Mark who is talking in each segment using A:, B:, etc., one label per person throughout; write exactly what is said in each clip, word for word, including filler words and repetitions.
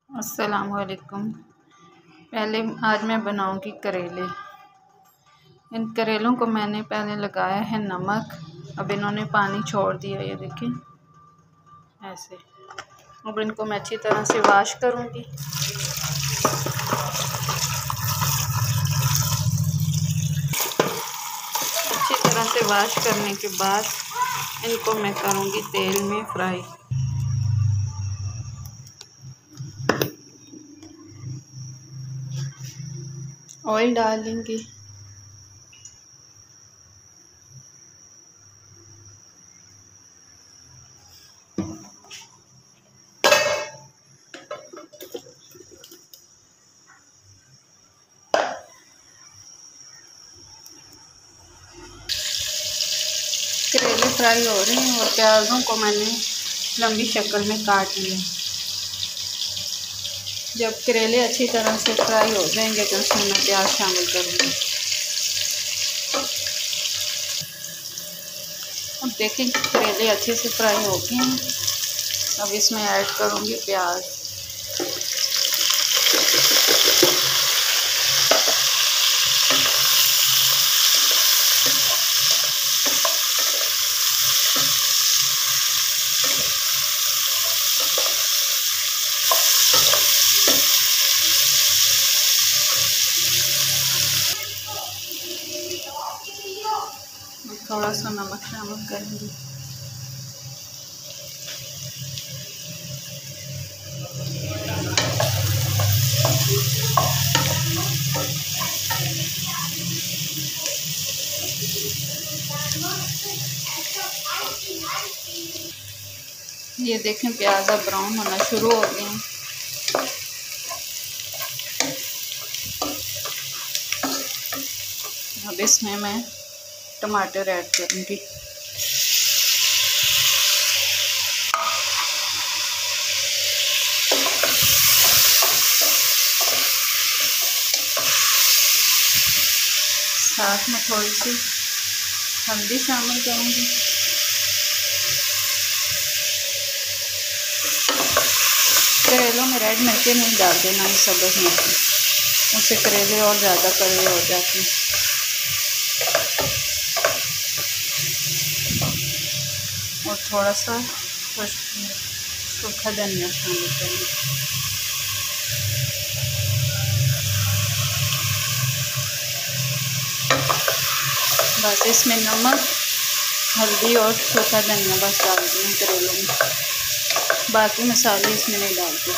A: अस्सलामुअलैकुम। पहले आज मैं बनाऊंगी करेले। इन करेलों को मैंने पहले लगाया है नमक। अब इन्होंने पानी छोड़ दिया, ये देखिए ऐसे। अब इनको मैं अच्छी तरह से वॉश करूंगी। अच्छी तरह से वॉश करने के बाद इनको मैं करूंगी तेल में फ्राई। ऑयल डाल लेंगे। करेले फ्राई हो रहे हैं और प्याज़ों को मैंने लंबी शक्ल में काट लिया। जब करेले अच्छी तरह से फ्राई हो जाएंगे तो उसमें मैं प्याज शामिल करूँगी। अब देखें करेले अच्छे से फ्राई हो गए हैं। अब इसमें ऐड करूँगी प्याज। थोड़ा सा नमक शामिल करेंगे। ये देखें प्याज अब ब्राउन होना शुरू हो गए हैं। अब इसमें मैं टमाटर ऐड करूँगी। साथ में थोड़ी सी हल्दी शामिल करूँगी। करेलों में रेड मिर्चें नहीं डालते, ना ही सब्ज़ मिर्ची, उससे करेले और ज़्यादा कड़वे हो जाते हैं। और थोड़ा सा सूखा धनिया शामिल करेंगे। बस इसमें नमक, हल्दी और सूखा धनिया बस डाल दिए करेलों में, बाकी मसाले इसमें नहीं डालते।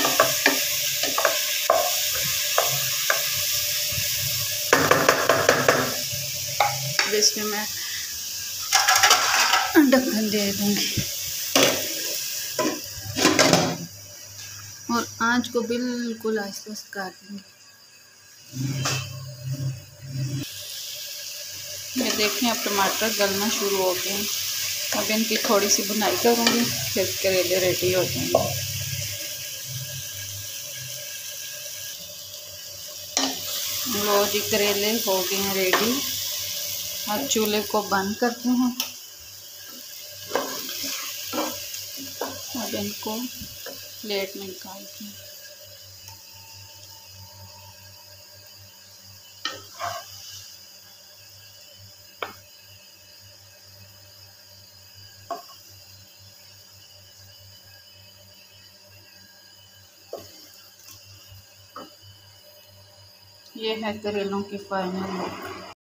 A: इसमें मैं ढक्कन दे दूंगी और आंच को बिल्कुल आहिस्ते से कर दूंगी। ये देखें अब टमाटर गलना शुरू हो गए हैं। अब इनकी थोड़ी सी भुनाई करूंगी, फिर करेले रेडी हो जाएंगे। लो जी, करेले हो गए हैं रेडी। अब चूल्हे को बंद करती हूँ। अब इनको प्लेट में निकालती हूँ। ये है करेलों की फाइनल लुक।